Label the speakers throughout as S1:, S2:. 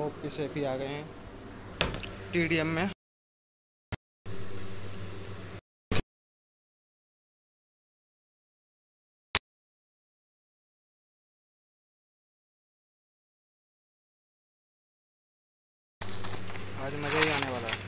S1: Top के सेफी आ गए हैं टीडीएम में। आज मज़ा ही आने वाला है।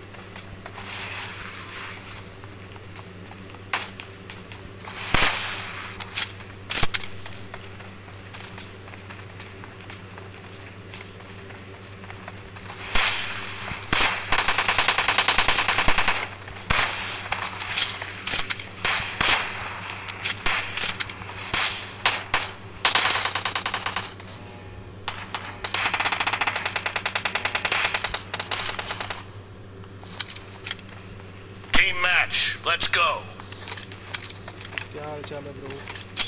S2: Let's go.
S1: क्या हाल चाल है ब्रो?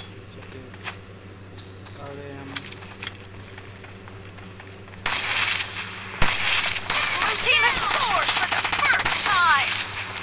S1: आ गए हम।
S3: Blue team has scored for the first time.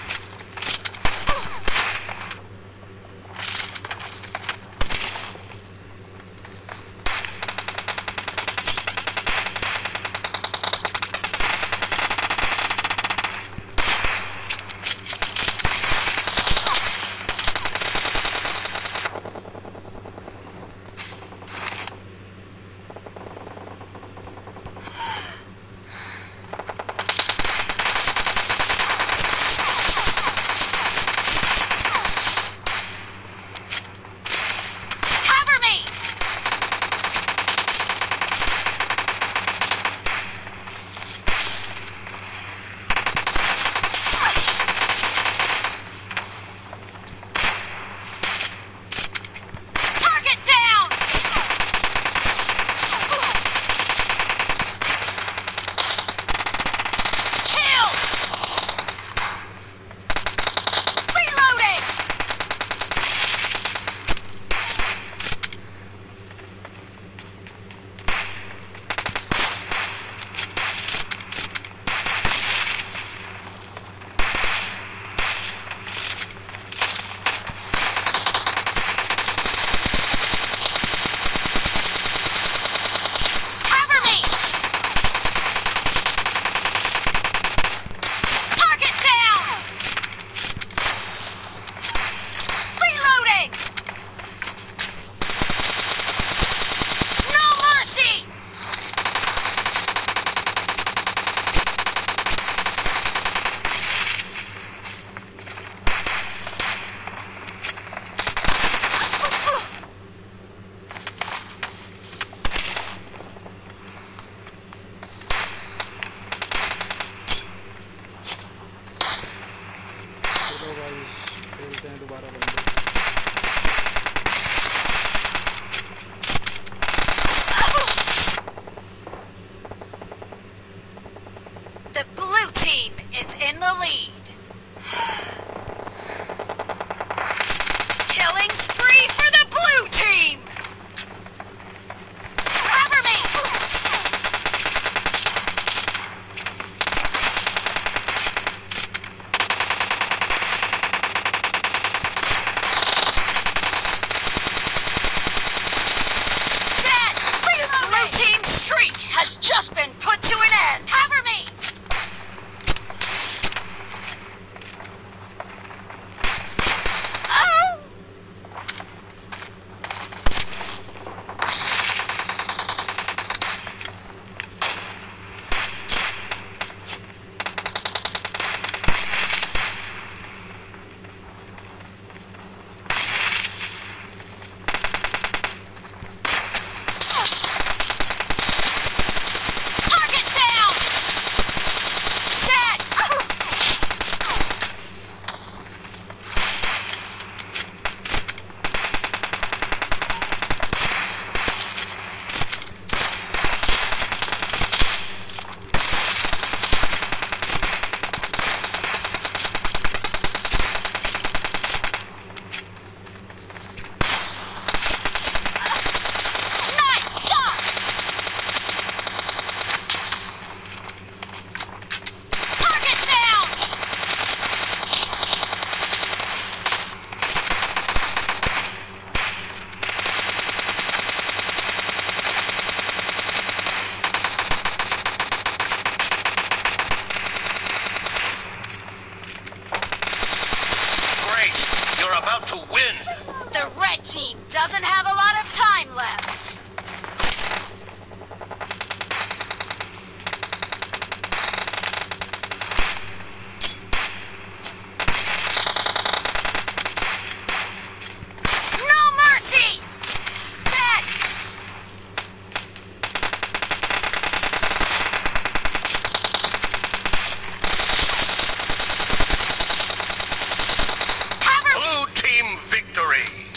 S3: The blue team is in the lead. Killing spree for the blue team. Cover me. Dead. The blue team's streak has just been put to an end. Cover me. Target down!
S2: about to win.
S3: The red team doesn't have a lot of time left. No mercy! Dead!
S2: Blue team victory.